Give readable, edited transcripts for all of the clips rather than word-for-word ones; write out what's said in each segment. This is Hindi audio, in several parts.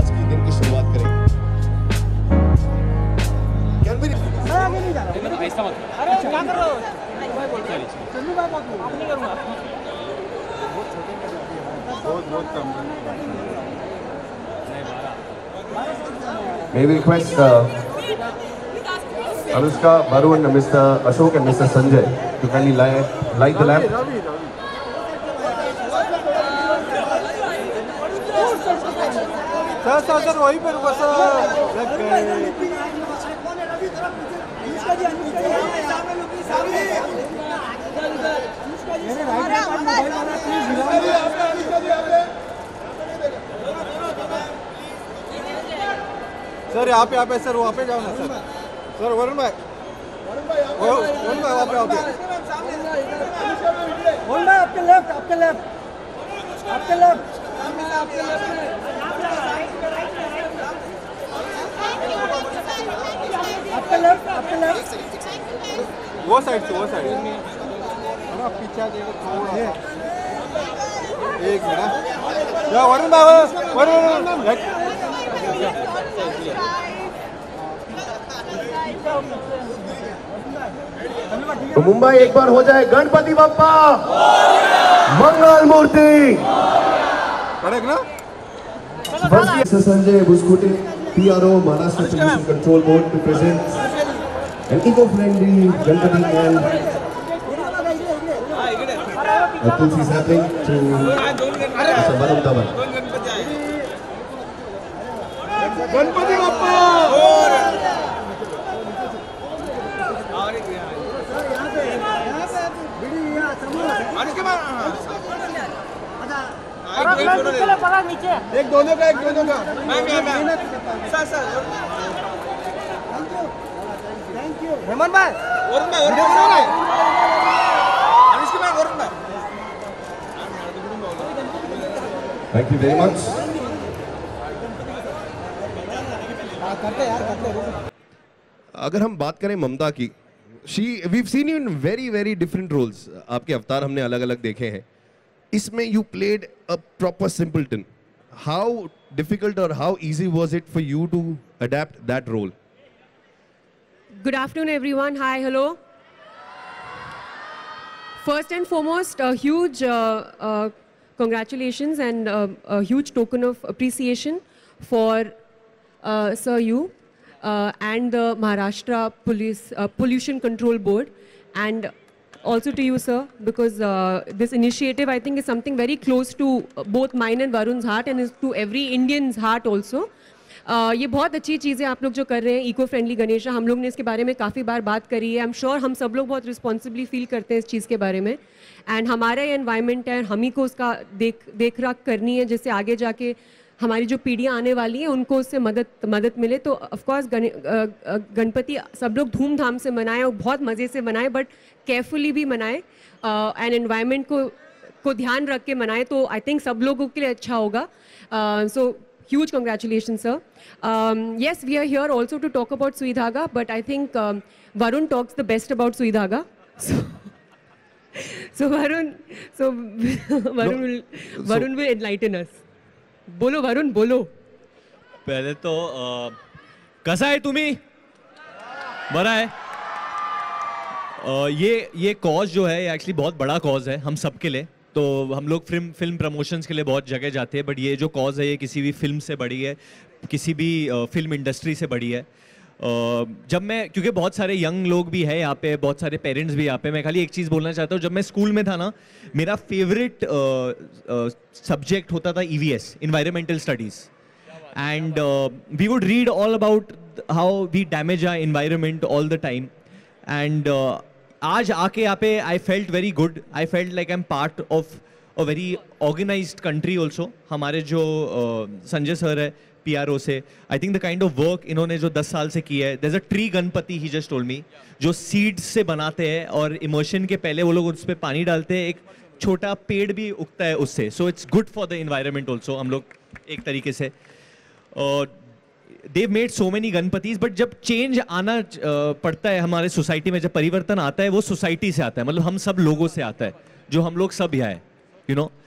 आज की दिन की शुरुआत करेंगे। ऐसा मत। अरे क्या कर रहे हो? चंदू भाई बात आप नहीं करूँगा। बहुत कम। May we request Anushka, Varun, Mr. Ashok and Mr. Sanjay to kindly light the lamp. Sir वहीं पे रुको सर। सर यहाँ पे सर वहाँ पे जाओ ना सर। सर वरुण भाई वहाँ पे आओ। वरुण भाई आपके लेफ्ट आपके लेफ्ट आपके लेफ्ट आपके लेफ्ट वो साइड से थोड़ा पीछे देखो थोड़ा एक मिनट या वरुण भाई वरुण तो मुंबई एक बार हो जाए गणपति बप्पा मंगल मूर्ति। Mr. Sanjay Buskuti, PRO, Maharashtra Pollution Control Board, to present an eco-friendly Ganpati and Tulsi sapling to Mr. Varun Dhawan. Ganpati Bappa एक दोनों का सर थैंक यू हेमंत भाई वरुण भाई Thank you very much. अगर हम बात करें ममता की, we've seen you in very different roles. आपके अवतार हमने अलग-अलग देखे हैं. इसमें you played a proper simpleton. How difficult or how easy was it for you to adapt that role? Good afternoon, everyone. Hi, hello. First and foremost, a huge congratulations and a huge token of appreciation for Sir you and the Maharashtra Pollution Control Board, and also to you, sir, because this initiative, I think, is something very close to both mine and Varun's heart, and is to every Indian's heart also. ये बहुत अच्छी चीज़ है आप लोग जो कर रहे हैं, इको फ्रेंडली गणेशा। हम लोग ने इसके बारे में काफ़ी बार बात करी है। आई एम श्योर हम सब लोग बहुत रिस्पॉन्सिबली फील करते हैं इस चीज़ के बारे में, एंड हमारा ये एनवायरनमेंट है, हम ही को उसका देख रख करनी है, जिससे आगे जाके हमारी जो पीढ़ियाँ आने वाली हैं उनको उससे मदद मिले। तो ऑफकोर्स गणपति सब लोग धूमधाम से मनाएं और बहुत मज़े से मनाएं, बट केयरफुली भी मनाएं एंड एनवायरनमेंट को ध्यान रख के मनाएं, तो आई थिंक सब लोगों के लिए अच्छा होगा। सो huge congratulations, sir. Yes, we are here also to talk about Sui Dhaga, but I think Varun talks the best about Sui Dhaga. So Varun will enlighten us. बोलो वरुण, बोलो। पहले तो कैसा है तुम्ही? बड़ा है। ये कॉज जो है एक्चुअली बहुत बड़ा कॉज है हम सब के लिए। तो हम लोग फिल्म प्रमोशंस के लिए बहुत जगह जाते हैं, बट ये जो कॉज है ये किसी भी फिल्म से बड़ी है, किसी भी फिल्म इंडस्ट्री से बड़ी है। जब मैं, क्योंकि बहुत सारे यंग लोग भी हैं यहाँ पे, बहुत सारे पेरेंट्स भी यहाँ पे, मैं खाली एक चीज़ बोलना चाहता हूँ। जब मैं स्कूल में था ना, मेरा फेवरेट सब्जेक्ट होता था EVS, environmental studies, and we would read all about how we damage our environment all the time. And आज आके यहाँ पे I felt very good, I felt like I am part of a very organised country also. हमारे जो संजय सर है PRO से, I think the kind of work इन्होंने जो 10 साल से किया है, there is a tree Ganpati he just told मी, जो सीड्स से बनाते हैं और इमर्शन के पहले वो लोग उस पर पानी डालते हैं, एक छोटा पेड़ भी उगता है उससे। So it's good for the environment also. हम लोग एक तरीके से They've made so many Ganpatis, but जब चेंज आना पड़ता है हमारे सोसाइटी में, जब परिवर्तन आता है वो सोसाइटी से आता है, मतलब हम सब लोगों से आता है, जो हम लोग सब यहाँ है, यू नो।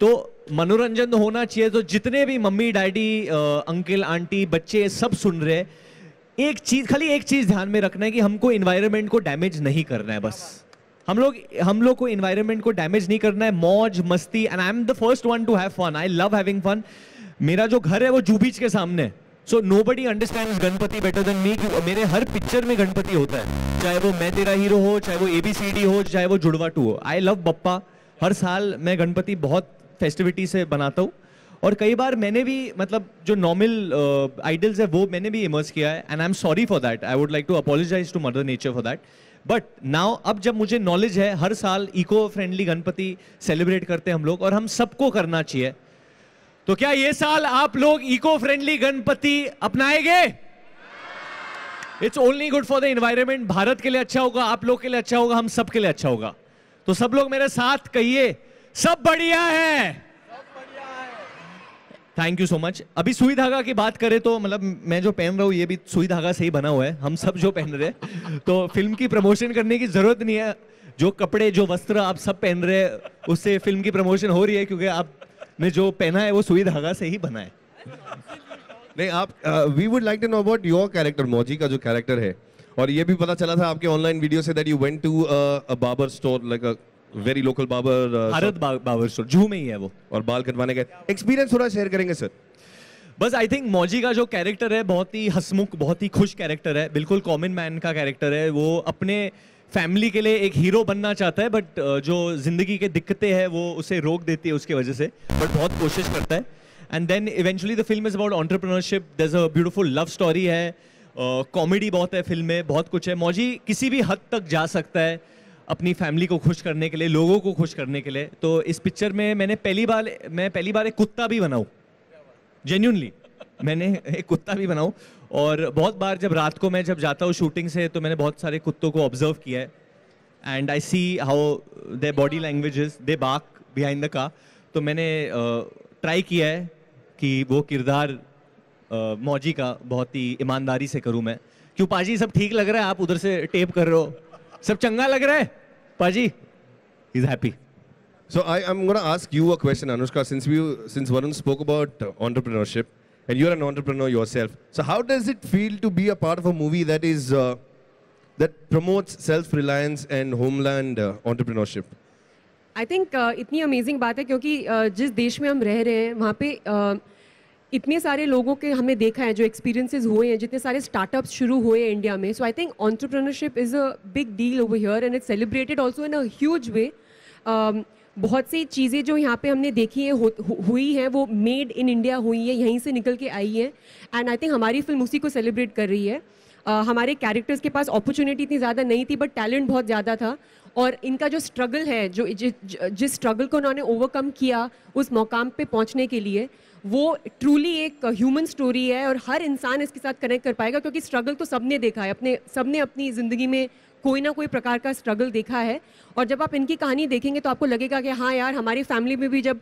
तो मनोरंजन तो होना चाहिए। तो जितने भी मम्मी डैडी अंकल आंटी बच्चे सब सुन रहे हैं, खाली एक चीज ध्यान में रखना है कि हमको इन्वायरमेंट को डैमेज नहीं करना है। बस हम लोग को इन्वायरमेंट को डैमेज नहीं करना है, मौज मस्ती। And I am the first one to have fun, I love having fun. मेरा जो घर है वो जू बीच के सामने है, so nobody understands Ganpati better than me. मेरे हर पिक्चर में गणपति होता है, चाहे वो मैं तेरा हीरो हो, चाहे वो ABCD हो, चाहे वो जुड़वा 2 हो। I love Bappa. हर साल मैं गणपति बहुत फेस्टिविटी से बनाता हूँ, और कई बार मैंने भी मतलब जो नॉर्मल आइडल्स है वो मैंने भी इमर्स किया है, and I am sorry for that. I would like to apologise to mother nature for that. But now अब जब मुझे नॉलेज है, हर साल इको फ्रेंडली गणपति सेलिब्रेट करते हैं हम लोग, और हम सबको करना चाहिए। तो क्या ये साल आप लोग इको फ्रेंडली गणपति अपनाएंगे? It's only good for the environment. Bharat के लिए अच्छा होगा, आप लोग के लिए अच्छा होगा, हम सब के लिए अच्छा होगा। तो सब लोग मेरे साथ कहिए, सब बढ़िया है। Thank you so much. अभी सुई धागा की बात करें तो मतलब मैं जो पहन रहा हूँ ये भी सुई धागा से ही बना हुआ है, हम सब जो पहन रहे हैं। तो फिल्म की प्रमोशन करने की जरूरत नहीं है। जो कपड़े जो वस्त्र आप सब पहन रहे हैं उससे फिल्म की प्रमोशन हो रही है, क्योंकि आपने जो पहना है वो सुई धागा से ही बना है। नहीं आप we would like to know about your character, Mauji का जो कैरेक्टर है। और ये भी पता चला था आपके ऑनलाइन वीडियो से that you went to a barber store, like a very local barber. Bharat barber store जू में ही है वो, और बाल कटवाने का एक्सपीरियंस थोड़ा शेयर करेंगे सर? बस आई थिंक मौजी का जो कैरेक्टर है बहुत ही हंसमुख, बहुत ही खुश कैरेक्टर है, बिल्कुल कॉमन मैन का कैरेक्टर है। वो अपने फैमिली के लिए एक हीरो बनना चाहता है, बट जो जिंदगी के दिक्कतें हैं वो उसे रोक देती है उसकी वजह से, बट बहुत कोशिश करता है। And then eventually the film is about entrepreneurship. There is a beautiful love story है, कॉमेडी बहुत है फिल्म में, बहुत कुछ है। मौजी किसी भी हद तक जा सकता है अपनी फैमिली को खुश करने के लिए, लोगों को खुश करने के लिए। तो इस पिक्चर में मैं पहली बार एक कुत्ता भी बनाऊं, जेन्युइनली मैंने एक कुत्ता भी बनाऊं। और बहुत बार जब रात को मैं जब जाता हूँ शूटिंग से तो मैंने बहुत सारे कुत्तों को ऑब्जर्व किया है, and I see how their body languages, they bark behind the car. तो मैंने ट्राई किया है कि वो किरदार मौजी का बहुत ही ईमानदारी से करूं मैं। क्यों पाजी, सब ठीक लग रहा है? आप उधर से टेप कर रहे हो, सब चंगा लग रहा है पाजी? Is happy. So I'm going to ask you a question, Anushka, since Varun spoke about entrepreneurship, and you're an entrepreneur yourself. So how does it feel to be a part of a movie that is that promotes self-reliance and homeland entrepreneurship? I think इतनी अमेजिंग बात है, क्योंकि जिस देश में हम रह रहे हैं वहाँ पे इतने सारे लोगों के हमने देखा है जो एक्सपीरियंसेस हुए हैं, जितने सारे स्टार्टअप्स शुरू हुए हैं इंडिया में। So I think entrepreneurship is a big deal over here, and it's celebrated also in a huge way. बहुत सी चीज़ें जो यहाँ पे हमने देखी हैं हुई हैं वो मेड इन इंडिया हुई है, यहीं से निकल के आई है। एंड आई थिंक हमारी फिल्म उसी को सेलिब्रेट कर रही है। हमारे कैरेक्टर्स के पास अपॉर्चुनिटी इतनी ज़्यादा नहीं थी, बट टैलेंट बहुत ज़्यादा था। और इनका जो स्ट्रगल है, जिस स्ट्रगल को उन्होंने ओवरकम किया उस मकाम पे पहुंचने के लिए, वो ट्रूली एक ह्यूमन स्टोरी है। और हर इंसान इसके साथ कनेक्ट कर पाएगा, क्योंकि स्ट्रगल तो सबने देखा है, सबने अपनी ज़िंदगी में कोई ना कोई प्रकार का स्ट्रगल देखा है। और जब आप इनकी कहानी देखेंगे तो आपको लगेगा कि हाँ यार, हमारी फैमिली में भी जब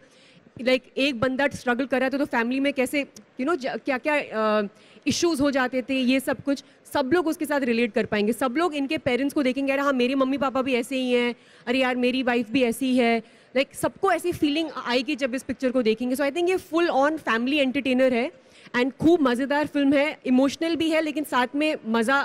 एक बंदा स्ट्रगल कर रहा था तो फैमिली में कैसे क्या क्या इश्यूज हो जाते थे, ये सब कुछ सब लोग उसके साथ रिलेट कर पाएंगे। सब लोग इनके पेरेंट्स को देखेंगे, अरे हाँ मेरे मम्मी पापा भी ऐसे ही हैं, अरे यार मेरी वाइफ भी ऐसी है। सबको ऐसी फीलिंग आएगी जब इस पिक्चर को देखेंगे। सो आई थिंक ये फुल ऑन फैमिली एंटरटेनर है, एंड खूब मज़ेदार फिल्म है, इमोशनल भी है, लेकिन साथ में मज़ा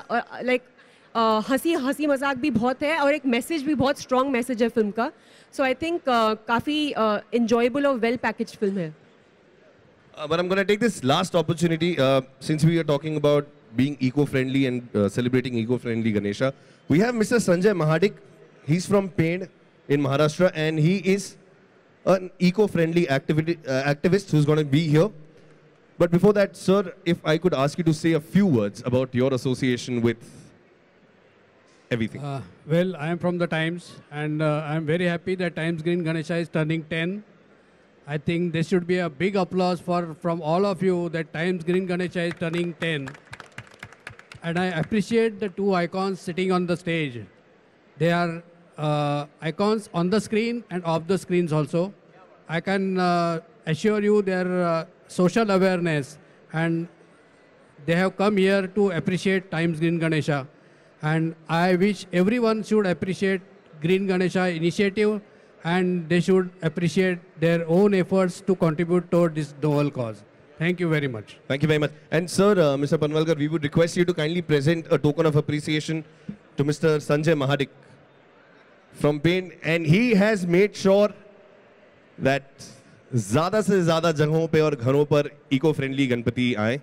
हंसी मजाक भी बहुत है, और एक मैसेज भी, बहुत स्ट्रॉन्ग मैसेज है फिल्म का। सो आई थिंक काफ़ी enjoyable और वेल पैकेज्ड फिल्म है। But I'm going to take this last opportunity, since we are talking about being eco-friendly and celebrating eco-friendly Ganesha. We have Mr. Sanjay Mahadik. He's from Pend in Maharashtra, and he is an eco-friendly activist who's going to be here. But before that, sir, if I could ask you to say a few words about your association with everything. Well, I am from the Times, and I am very happy that Times Green Ganesha is turning 10. I think there should be a big applause from all of you that Times Green Ganesha is turning 10. And I appreciate the two icons sitting on the stage. They are icons on the screen and off the screens also. I can assure you their social awareness, and they have come here to appreciate Times Green Ganesha. And I wish everyone should appreciate Green Ganesha initiative and they should appreciate their own efforts to contribute toward this noble cause. Thank you very much. Thank you very much. And sir, Mr. Panwalkar, we would request you to kindly present a token of appreciation to Mr. Sanjay Mahadik from Bain, and he has made sure that ज़्यादा से ज़्यादा जगहों पे और घरों पर इको-फ्रेंडली गणपति आए.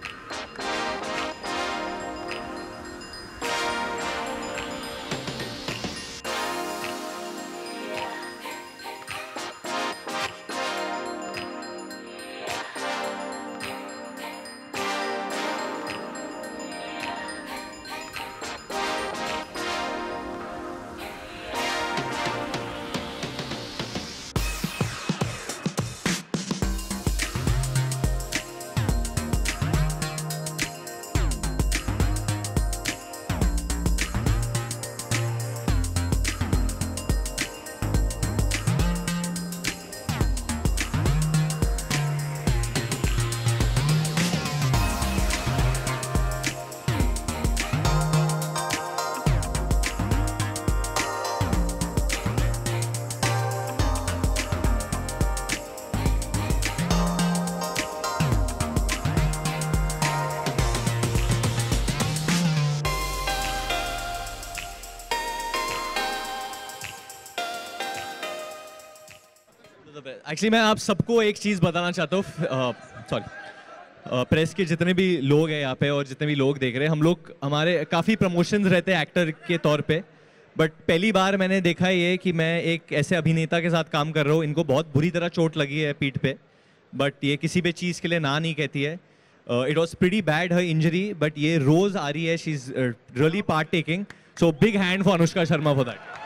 एक्चुअली मैं आप सबको एक चीज़ बताना चाहता हूँ, सॉरी, प्रेस के जितने भी लोग हैं यहाँ पे और जितने भी लोग देख रहे हैं, हम लोग हमारे काफ़ी प्रमोशंस रहते हैं एक्टर के तौर पे, बट पहली बार मैंने देखा ये कि मैं एक ऐसे अभिनेता के साथ काम कर रहा हूँ, इनको बहुत बुरी तरह चोट लगी है पीठ पे, बट ये किसी भी चीज़ के लिए ना नहीं कहती है. It was pretty bad her injury, but ये रोज़ आ रही है, she is really part taking, so big hand for Anushka Sharma for that.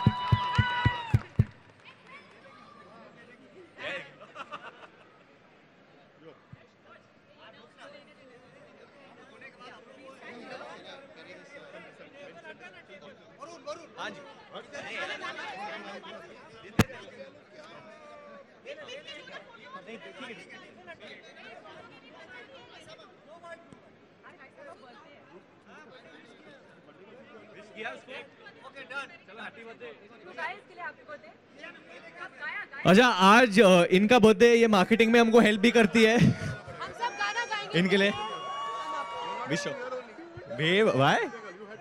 अच्छा, आज इनका बर्थडे, ये मार्केटिंग में हमको हेल्प भी करती है. हम सब गाना गाएंगे इनके लिए wish why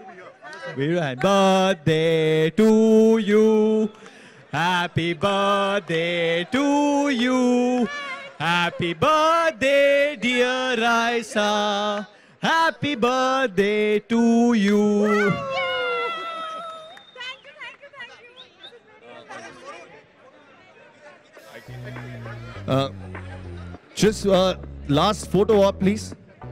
birthday to you, happy birthday to you, happy birthday dear Ayesha, happy birthday to you. Just last photo op, please.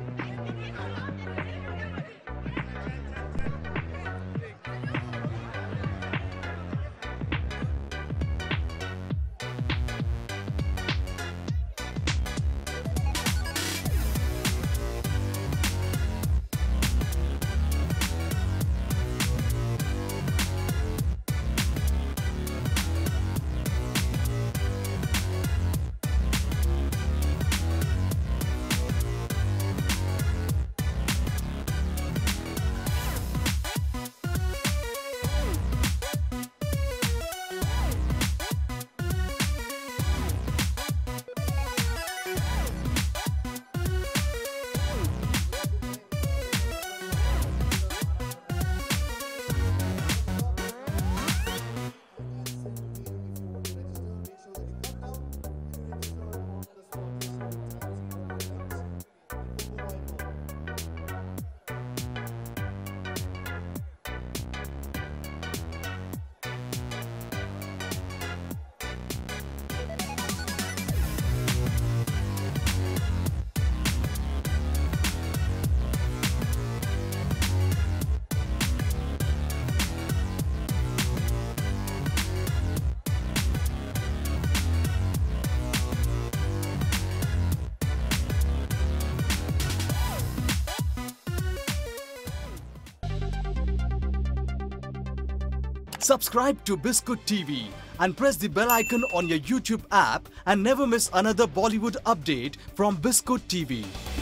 Subscribe to Biscuit TV and press the bell icon on your YouTube app and never miss another Bollywood update from Biscuit TV.